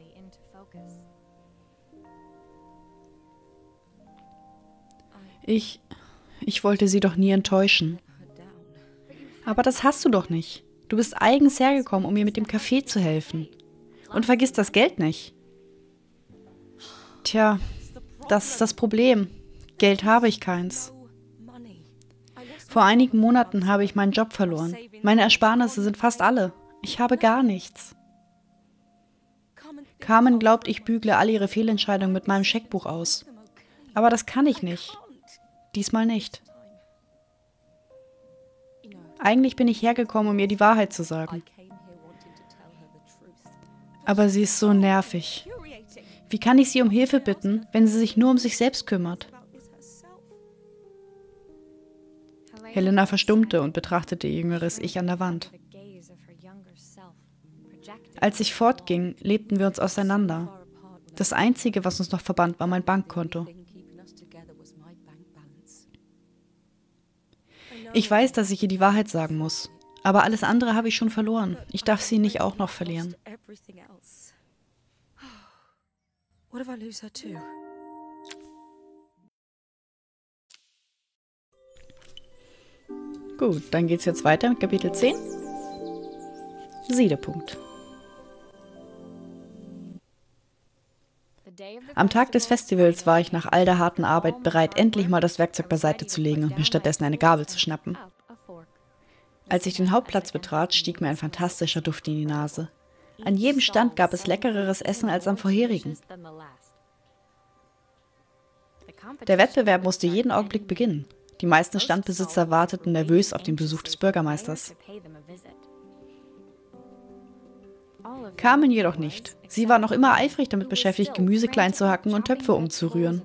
S1: Ich, ich wollte sie doch nie enttäuschen. Aber das hast du doch nicht. Du bist eigens hergekommen, um mir mit dem Kaffee zu helfen. Und vergiss das Geld nicht. Tja, das ist das Problem. Geld habe ich keins. Vor einigen Monaten habe ich meinen Job verloren. Meine Ersparnisse sind fast alle. Ich habe gar nichts. Carmen glaubt, ich bügle all ihre Fehlentscheidungen mit meinem Scheckbuch aus. Aber das kann ich nicht. Diesmal nicht. Eigentlich bin ich hergekommen, um ihr die Wahrheit zu sagen. Aber sie ist so nervig. Wie kann ich sie um Hilfe bitten, wenn sie sich nur um sich selbst kümmert? Helena verstummte und betrachtete ihr jüngeres Ich an der Wand. Als ich fortging, lebten wir uns auseinander. Das Einzige, was uns noch verband, war mein Bankkonto. Ich weiß, dass ich ihr die Wahrheit sagen muss. Aber alles andere habe ich schon verloren. Ich darf sie nicht auch noch verlieren. Gut, dann geht's jetzt weiter mit Kapitel zehn. Siedepunkt. Am Tag des Festivals war ich nach all der harten Arbeit bereit, endlich mal das Werkzeug beiseite zu legen und mir stattdessen eine Gabel zu schnappen. Als ich den Hauptplatz betrat, stieg mir ein fantastischer Duft in die Nase. An jedem Stand gab es leckereres Essen als am vorherigen. Der Wettbewerb musste jeden Augenblick beginnen. Die meisten Standbesitzer warteten nervös auf den Besuch des Bürgermeisters. Carmen jedoch nicht. Sie war noch immer eifrig damit beschäftigt, Gemüse klein zu hacken und Töpfe umzurühren.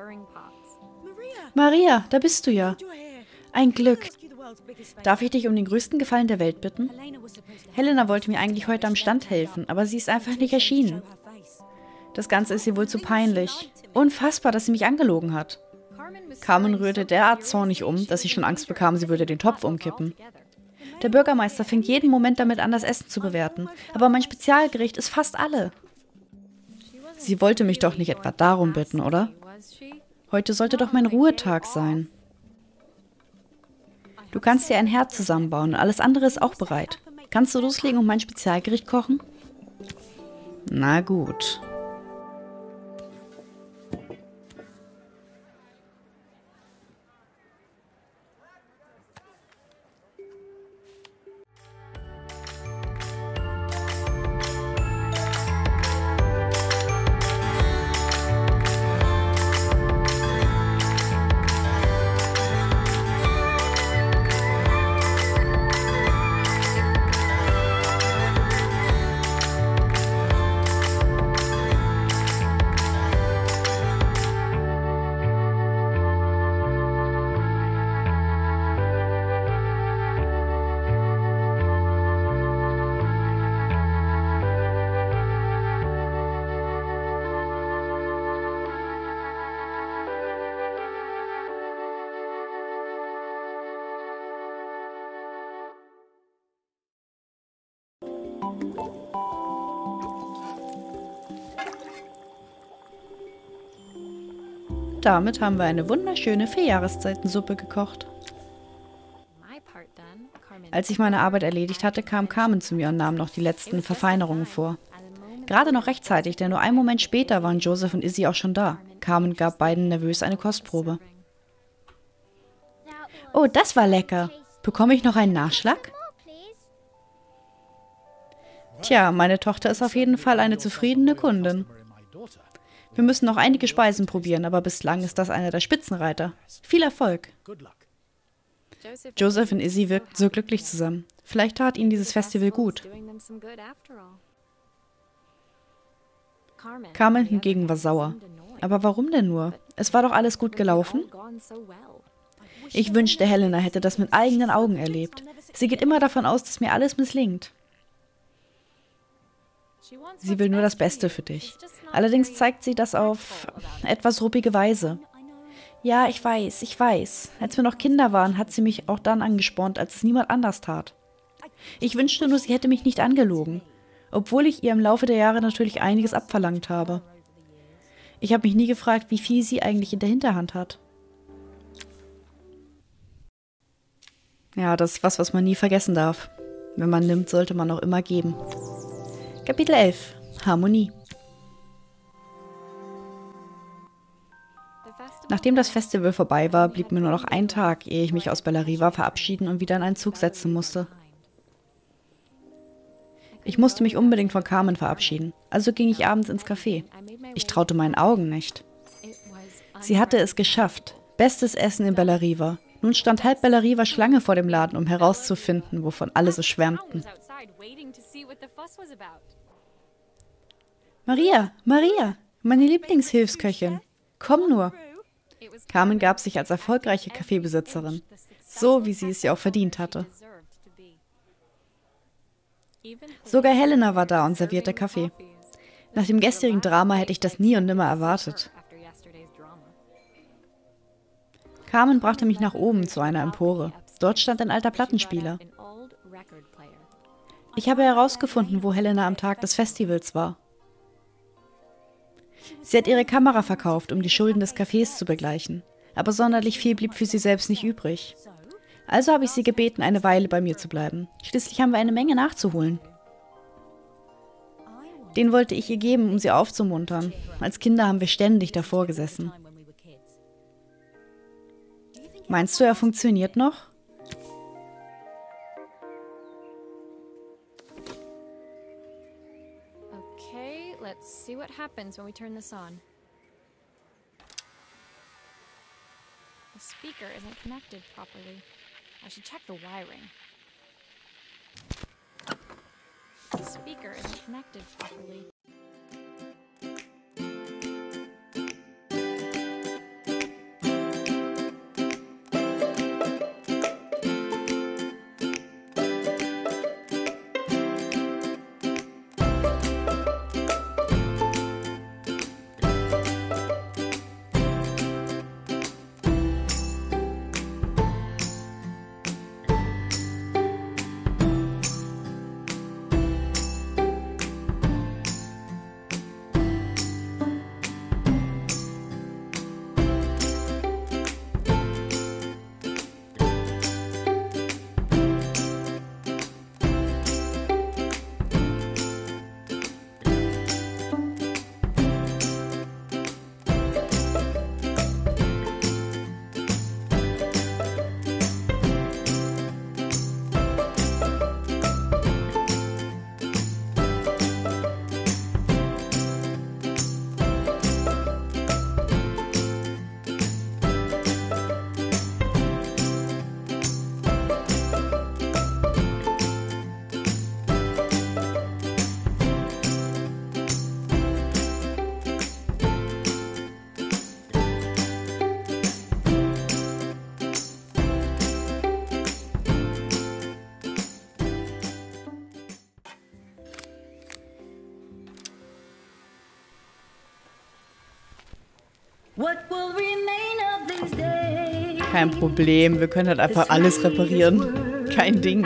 S1: Maria, da bist du ja. Ein Glück. Darf ich dich um den größten Gefallen der Welt bitten? Helena wollte mir eigentlich heute am Stand helfen, aber sie ist einfach nicht erschienen. Das Ganze ist ihr wohl zu peinlich. Unfassbar, dass sie mich angelogen hat. Carmen rührte derart zornig um, dass ich schon Angst bekam, sie würde den Topf umkippen. Der Bürgermeister fängt jeden Moment damit an, das Essen zu bewerten. Aber mein Spezialgericht ist fast alle. Sie wollte mich doch nicht etwa darum bitten, oder? Heute sollte doch mein Ruhetag sein. Du kannst dir ein Herd zusammenbauen und alles andere ist auch bereit. Kannst du loslegen und mein Spezialgericht kochen? Na gut. Damit haben wir eine wunderschöne Vierjahreszeitensuppe gekocht. Als ich meine Arbeit erledigt hatte, kam Carmen zu mir und nahm noch die letzten Verfeinerungen vor. Gerade noch rechtzeitig, denn nur einen Moment später waren Joseph und Izzy auch schon da. Carmen gab beiden nervös eine Kostprobe. Oh, das war lecker. Bekomme ich noch einen Nachschlag? Tja, meine Tochter ist auf jeden Fall eine zufriedene Kundin. Wir müssen noch einige Speisen probieren, aber bislang ist das einer der Spitzenreiter. Viel Erfolg! Joseph und Izzy wirkten so glücklich zusammen. Vielleicht tat ihnen dieses Festival gut. Carmen hingegen war sauer. Aber warum denn nur? Es war doch alles gut gelaufen. Ich wünschte, Helena hätte das mit eigenen Augen erlebt. Sie geht immer davon aus, dass mir alles misslingt. Sie will nur das Beste für dich. Allerdings zeigt sie das auf etwas ruppige Weise. Ja, ich weiß, ich weiß. Als wir noch Kinder waren, hat sie mich auch dann angespornt, als es niemand anders tat. Ich wünschte nur, sie hätte mich nicht angelogen, obwohl ich ihr im Laufe der Jahre natürlich einiges abverlangt habe. Ich habe mich nie gefragt, wie viel sie eigentlich in der Hinterhand hat. Ja, das ist was, was man nie vergessen darf. Wenn man nimmt, sollte man auch immer geben. Kapitel elf. Harmonie. Nachdem das Festival vorbei war, blieb mir nur noch ein Tag, ehe ich mich aus Bellariva verabschieden und wieder in einen Zug setzen musste. Ich musste mich unbedingt von Carmen verabschieden, also ging ich abends ins Café. Ich traute meinen Augen nicht. Sie hatte es geschafft. Bestes Essen in Bellariva. Nun stand halb Bellariva Schlange vor dem Laden, um herauszufinden, wovon alle so schwärmten. Maria, Maria, meine Lieblingshilfsköchin. Komm nur. Carmen gab sich als erfolgreiche Kaffeebesitzerin, so wie sie es ja auch verdient hatte. Sogar Helena war da und servierte Kaffee. Nach dem gestrigen Drama hätte ich das nie und nimmer erwartet. Carmen brachte mich nach oben zu einer Empore. Dort stand ein alter Plattenspieler. Ich habe herausgefunden, wo Helena am Tag des Festivals war. Sie hat ihre Kamera verkauft, um die Schulden des Cafés zu begleichen. Aber sonderlich viel blieb für sie selbst nicht übrig. Also habe ich sie gebeten, eine Weile bei mir zu bleiben. Schließlich haben wir eine Menge nachzuholen. Den wollte ich ihr geben, um sie aufzumuntern. Als Kinder haben wir ständig davor gesessen. Meinst du, er funktioniert noch?
S5: Okay, let's see what happens when we turn this on. The speaker isn't connected properly. I should check the wiring. The speaker isn't connected properly.
S1: Kein Problem, wir können halt einfach alles reparieren. Kein Ding.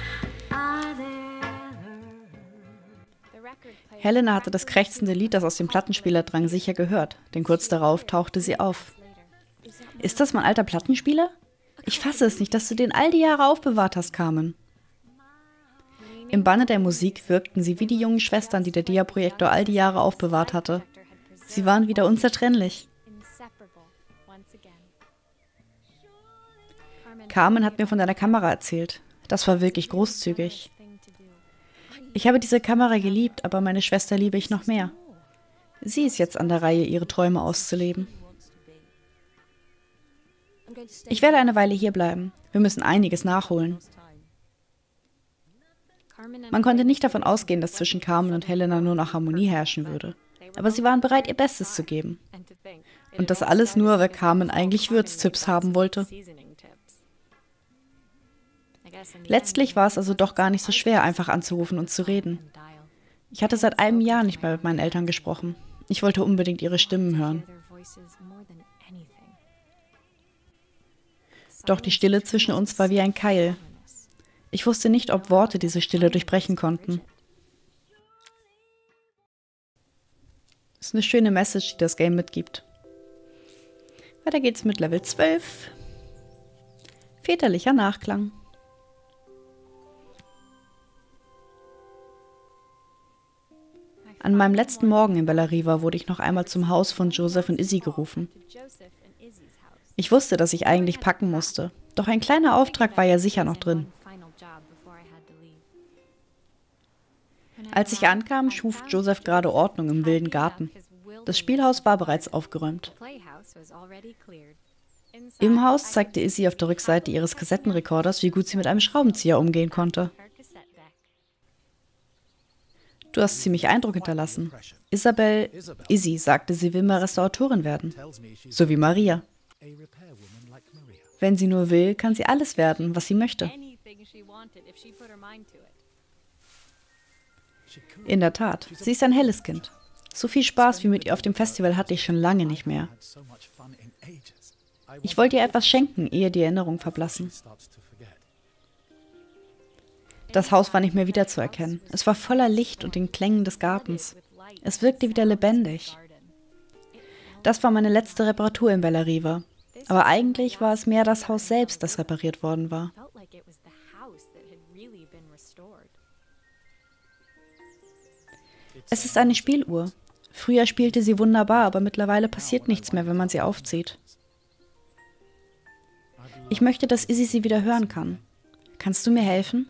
S1: Helena hatte das krächzende Lied, das aus dem Plattenspieler drang, sicher gehört, denn kurz darauf tauchte sie auf. Ist das mein alter Plattenspieler? Ich fasse es nicht, dass du den all die Jahre aufbewahrt hast, Carmen. Im Banne der Musik wirkten sie wie die jungen Schwestern, die der Diaprojektor all die Jahre aufbewahrt hatte. Sie waren wieder unzertrennlich. Carmen hat mir von deiner Kamera erzählt. Das war wirklich großzügig. Ich habe diese Kamera geliebt, aber meine Schwester liebe ich noch mehr. Sie ist jetzt an der Reihe, ihre Träume auszuleben. Ich werde eine Weile hier bleiben. Wir müssen einiges nachholen. Man konnte nicht davon ausgehen, dass zwischen Carmen und Helena nur noch Harmonie herrschen würde. Aber sie waren bereit, ihr Bestes zu geben. Und das alles nur, weil Carmen eigentlich Würztipps haben wollte. Letztlich war es also doch gar nicht so schwer, einfach anzurufen und zu reden. Ich hatte seit einem Jahr nicht mehr mit meinen Eltern gesprochen. Ich wollte unbedingt ihre Stimmen hören. Doch die Stille zwischen uns war wie ein Keil. Ich wusste nicht, ob Worte diese Stille durchbrechen konnten. Das ist eine schöne Message, die das Game mitgibt. Weiter geht's mit Level zwölf. Väterlicher Nachklang. An meinem letzten Morgen in Bellariva wurde ich noch einmal zum Haus von Joseph und Izzy gerufen. Ich wusste, dass ich eigentlich packen musste, doch ein kleiner Auftrag war ja sicher noch drin. Als ich ankam, schuf Joseph gerade Ordnung im wilden Garten. Das Spielhaus war bereits aufgeräumt. Im Haus zeigte Izzy auf der Rückseite ihres Kassettenrekorders, wie gut sie mit einem Schraubenzieher umgehen konnte. Du hast ziemlich Eindruck hinterlassen. Isabel, Izzy, sagte, sie will mal Restauratorin werden. So wie Maria. Wenn sie nur will, kann sie alles werden, was sie möchte. In der Tat, sie ist ein helles Kind. So viel Spaß wie mit ihr auf dem Festival hatte ich schon lange nicht mehr. Ich wollte ihr etwas schenken, ehe die Erinnerungen verblassen. Das Haus war nicht mehr wiederzuerkennen. Es war voller Licht und den Klängen des Gartens. Es wirkte wieder lebendig. Das war meine letzte Reparatur in Bella Riva. Aber eigentlich war es mehr das Haus selbst, das repariert worden war. Es ist eine Spieluhr. Früher spielte sie wunderbar, aber mittlerweile passiert nichts mehr, wenn man sie aufzieht. Ich möchte, dass Izzy sie wieder hören kann. Kannst du mir helfen?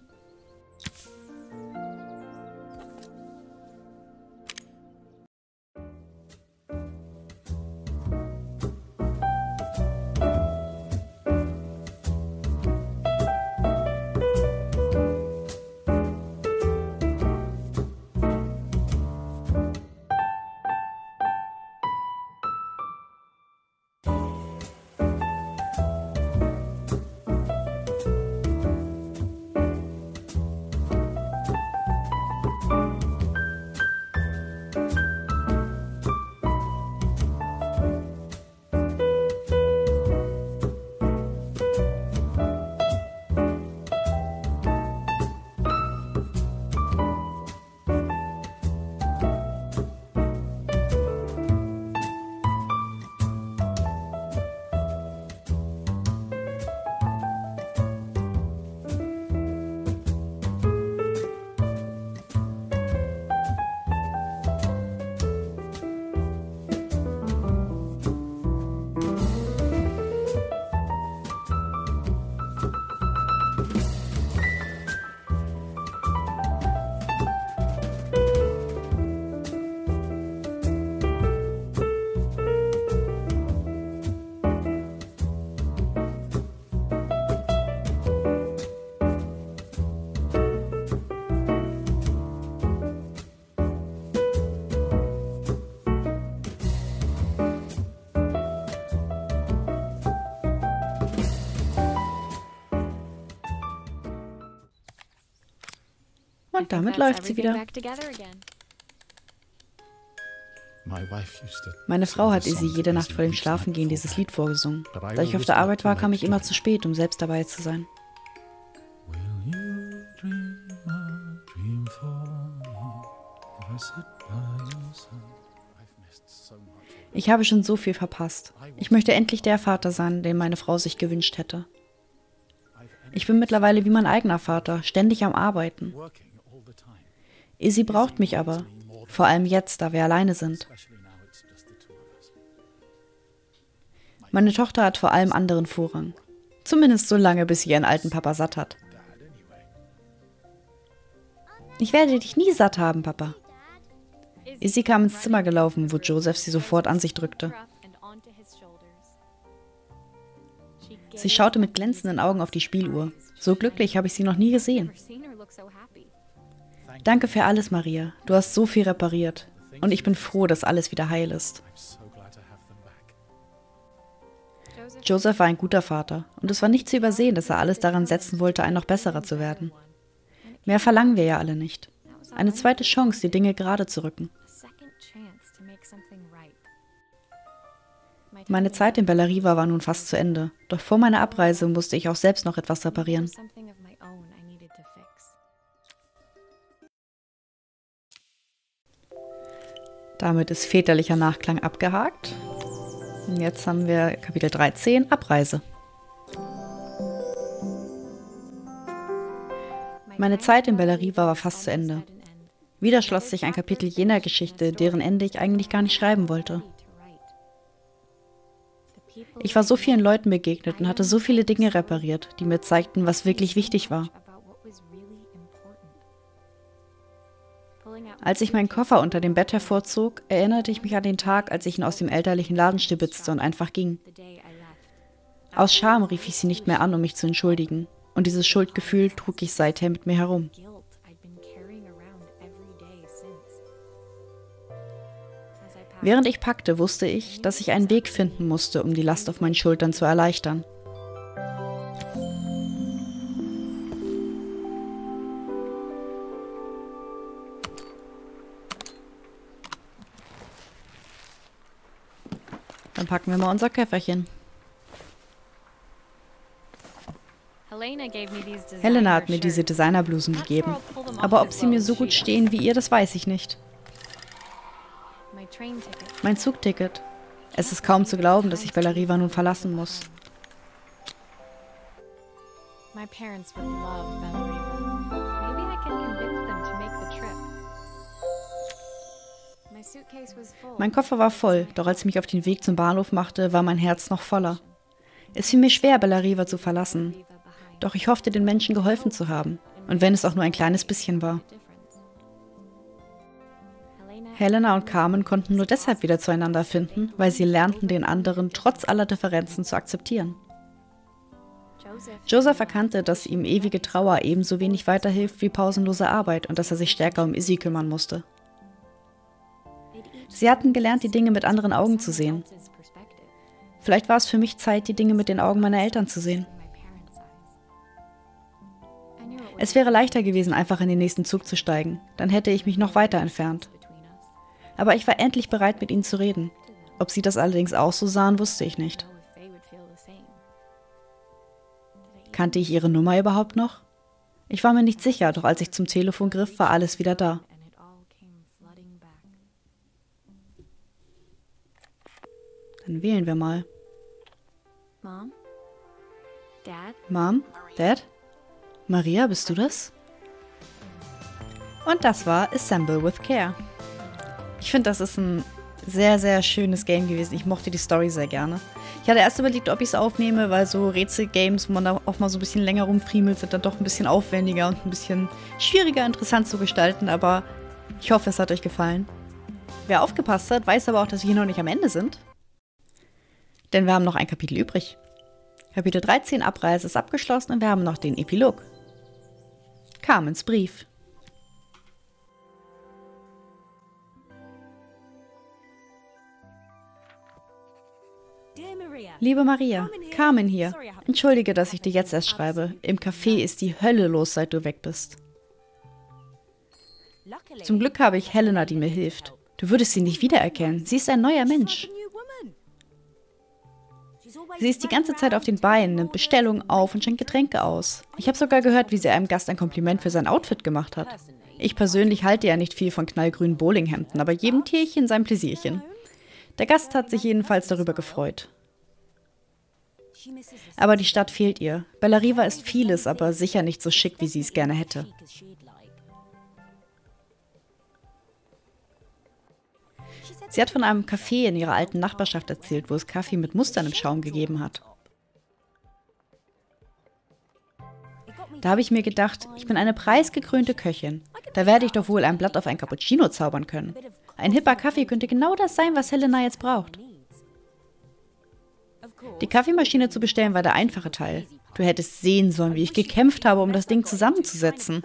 S1: Und damit läuft sie wieder. Meine Frau hat Izzy jede Nacht vor dem Schlafengehen dieses Lied vorgesungen. Da ich auf der Arbeit war, kam ich immer zu spät, um selbst dabei zu sein. Ich habe schon so viel verpasst. Ich möchte endlich der Vater sein, den meine Frau sich gewünscht hätte. Ich bin mittlerweile wie mein eigener Vater, ständig am Arbeiten. Izzy braucht mich aber, vor allem jetzt, da wir alleine sind. Meine Tochter hat vor allem anderen Vorrang. Zumindest so lange, bis sie ihren alten Papa satt hat. Ich werde dich nie satt haben, Papa. Izzy kam ins Zimmer gelaufen, wo Joseph sie sofort an sich drückte. Sie schaute mit glänzenden Augen auf die Spieluhr. So glücklich habe ich sie noch nie gesehen. Danke für alles, Maria. Du hast so viel repariert. Und ich bin froh, dass alles wieder heil ist. Joseph war ein guter Vater. Und es war nicht zu übersehen, dass er alles daran setzen wollte, ein noch besserer zu werden. Mehr verlangen wir ja alle nicht. Eine zweite Chance, die Dinge gerade zu rücken. Meine Zeit in Bella Riva war nun fast zu Ende. Doch vor meiner Abreise musste ich auch selbst noch etwas reparieren. Damit ist väterlicher Nachklang abgehakt. Und jetzt haben wir Kapitel dreizehn, Abreise. Meine Zeit in Bella Riva war fast zu Ende. Wieder schloss sich ein Kapitel jener Geschichte, deren Ende ich eigentlich gar nicht schreiben wollte. Ich war so vielen Leuten begegnet und hatte so viele Dinge repariert, die mir zeigten, was wirklich wichtig war. Als ich meinen Koffer unter dem Bett hervorzog, erinnerte ich mich an den Tag, als ich ihn aus dem elterlichen Laden stibitzte und einfach ging. Aus Scham rief ich sie nicht mehr an, um mich zu entschuldigen. Und dieses Schuldgefühl trug ich seither mit mir herum. Während ich packte, wusste ich, dass ich einen Weg finden musste, um die Last auf meinen Schultern zu erleichtern. Dann packen wir mal unser Köfferchen. Helena hat mir diese Designerblusen gegeben. Aber ob sie mir so gut stehen wie ihr, das weiß ich nicht. Mein Zugticket. Es ist kaum zu glauben, dass ich Bellariva nun verlassen muss. Mein Koffer war voll, doch als ich mich auf den Weg zum Bahnhof machte, war mein Herz noch voller. Es fiel mir schwer, Bellariva zu verlassen. Doch ich hoffte, den Menschen geholfen zu haben. Und wenn es auch nur ein kleines bisschen war. Helena und Carmen konnten nur deshalb wieder zueinander finden, weil sie lernten, den anderen trotz aller Differenzen zu akzeptieren. Joseph erkannte, dass ihm ewige Trauer ebenso wenig weiterhilft wie pausenlose Arbeit und dass er sich stärker um Izzy kümmern musste. Sie hatten gelernt, die Dinge mit anderen Augen zu sehen. Vielleicht war es für mich Zeit, die Dinge mit den Augen meiner Eltern zu sehen. Es wäre leichter gewesen, einfach in den nächsten Zug zu steigen. Dann hätte ich mich noch weiter entfernt. Aber ich war endlich bereit, mit ihnen zu reden. Ob sie das allerdings auch so sahen, wusste ich nicht. Kannte ich ihre Nummer überhaupt noch? Ich war mir nicht sicher, doch als ich zum Telefon griff, war alles wieder da. Dann wählen wir mal.
S5: Mom? Dad?
S1: Mom? Dad? Maria, bist du das? Und das war Assemble with Care. Ich finde, das ist ein sehr, sehr schönes Game gewesen. Ich mochte die Story sehr gerne. Ich hatte erst überlegt, ob ich es aufnehme, weil so Rätsel-Games, wo man da auch mal so ein bisschen länger rumfriemelt, sind dann doch ein bisschen aufwendiger und ein bisschen schwieriger interessant zu gestalten. Aber ich hoffe, es hat euch gefallen. Wer aufgepasst hat, weiß aber auch, dass wir hier noch nicht am Ende sind. Denn wir haben noch ein Kapitel übrig. Kapitel dreizehn, Abreise, ist abgeschlossen und wir haben noch den Epilog. Carmens Brief. Liebe Maria, Carmen hier. Entschuldige, dass ich dir jetzt erst schreibe. Im Café ist die Hölle los, seit du weg bist. Zum Glück habe ich Helena, die mir hilft. Du würdest sie nicht wiedererkennen. Sie ist ein neuer Mensch. Sie ist die ganze Zeit auf den Beinen, nimmt Bestellungen auf und schenkt Getränke aus. Ich habe sogar gehört, wie sie einem Gast ein Kompliment für sein Outfit gemacht hat. Ich persönlich halte ja nicht viel von knallgrünen Bowlinghemden, aber jedem Tierchen sein Pläsierchen. Der Gast hat sich jedenfalls darüber gefreut. Aber die Stadt fehlt ihr. Bellariva ist vieles, aber sicher nicht so schick, wie sie es gerne hätte. Sie hat von einem Café in ihrer alten Nachbarschaft erzählt, wo es Kaffee mit Mustern im Schaum gegeben hat. Da habe ich mir gedacht, ich bin eine preisgekrönte Köchin. Da werde ich doch wohl ein Blatt auf ein Cappuccino zaubern können. Ein hipper Kaffee könnte genau das sein, was Helena jetzt braucht. Die Kaffeemaschine zu bestellen war der einfache Teil. Du hättest sehen sollen, wie ich gekämpft habe, um das Ding zusammenzusetzen.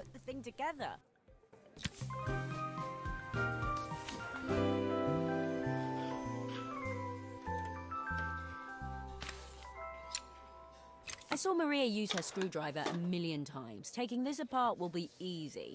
S4: I saw Maria use her screwdriver a million times. Taking this apart will be easy.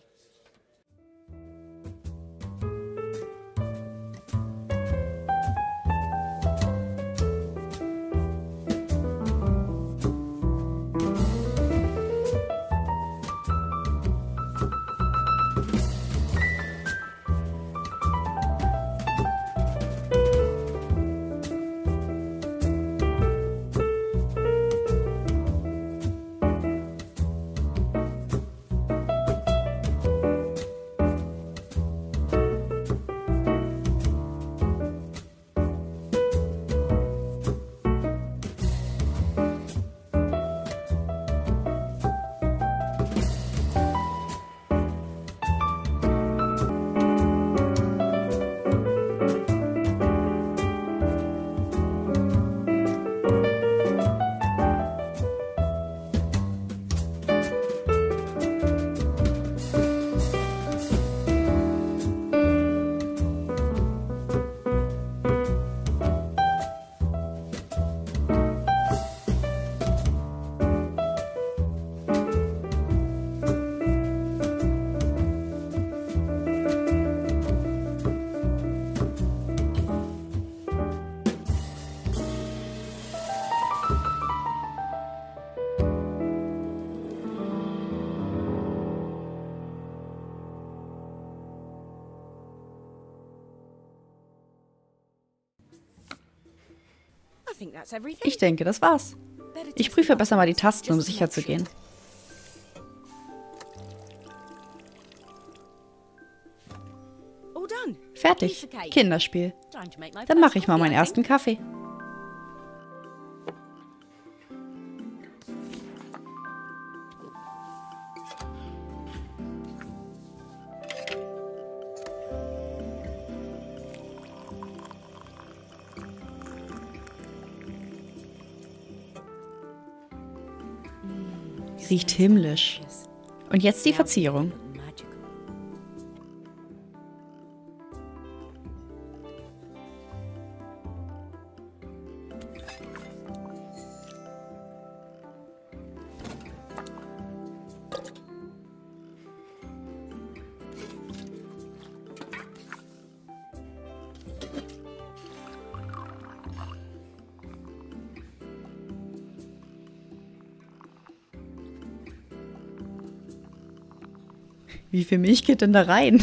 S4: think that's everything.
S1: Ich denke, das war's. Ich prüfe besser mal die Tasten, um sicher zu gehen.
S4: All done.
S1: Fertig. Kinderspiel.
S4: Time to make my
S1: Dann
S4: first
S1: mache ich mal
S4: coffee,
S1: meinen
S4: I
S1: ersten
S4: think.
S1: Kaffee. Riecht himmlisch. Und jetzt die Verzierung.
S4: Magical.
S1: Wie viel Milch geht denn da rein?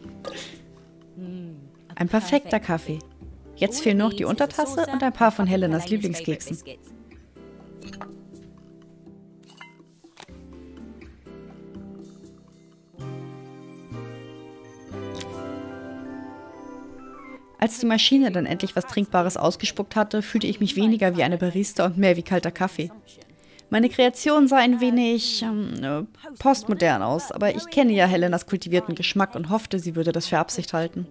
S1: Ein perfekter Kaffee. Jetzt fehlen noch die Untertasse und ein paar von Helenas Lieblingskeksen. Als die Maschine dann endlich was Trinkbares ausgespuckt hatte, fühlte ich mich weniger wie eine Barista und mehr wie kalter Kaffee. Meine Kreation sah ein wenig ähm, postmodern aus, aber ich kenne ja Helenas kultivierten Geschmack und hoffte, sie würde das für Absicht halten.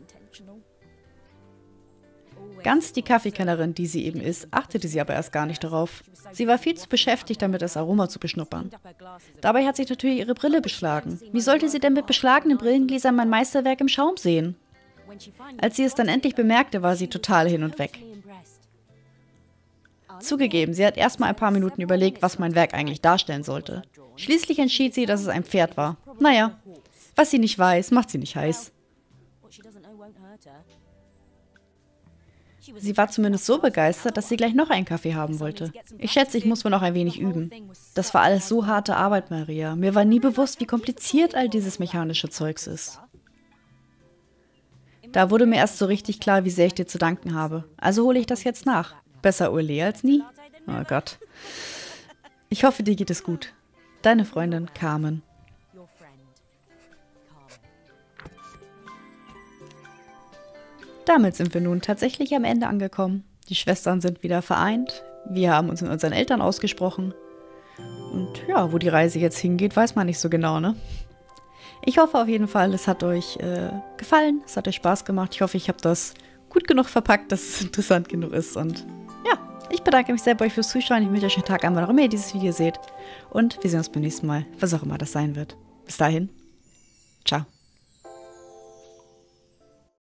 S1: Ganz die Kaffeekennerin, die sie eben ist, achtete sie aber erst gar nicht darauf. Sie war viel zu beschäftigt, damit das Aroma zu beschnuppern. Dabei hat sich natürlich ihre Brille beschlagen. Wie sollte sie denn mit beschlagenen Brillengläsern mein Meisterwerk im Schaum sehen? Als sie es dann endlich bemerkte, war sie total hin und weg. Zugegeben, sie hat erst mal ein paar Minuten überlegt, was mein Werk eigentlich darstellen sollte. Schließlich entschied sie, dass es ein Pferd war. Naja, was sie nicht weiß, macht sie nicht heiß. Sie war zumindest so begeistert, dass sie gleich noch einen Kaffee haben wollte. Ich schätze, ich muss wohl noch ein wenig üben. Das war alles so harte Arbeit, Maria. Mir war nie bewusst, wie kompliziert all dieses mechanische Zeugs ist. Da wurde mir erst so richtig klar, wie sehr ich dir zu danken habe. Also hole ich das jetzt nach. Besser Ole als nie? Oh Gott. Ich hoffe, dir geht es gut. Deine Freundin Carmen. Damit sind wir nun tatsächlich am Ende angekommen. Die Schwestern sind wieder vereint. Wir haben uns mit unseren Eltern ausgesprochen. Und ja, wo die Reise jetzt hingeht, weiß man nicht so genau, ne? Ich hoffe auf jeden Fall, es hat euch äh, gefallen. Es hat euch Spaß gemacht. Ich hoffe, ich habe das gut genug verpackt, dass es interessant genug ist. Und ja, ich bedanke mich sehr bei euch fürs Zuschauen. Ich wünsche euch einen Tag an, wann auch immer ihr dieses Video seht. Und wir sehen uns beim nächsten Mal, was auch immer das sein wird. Bis dahin. Ciao.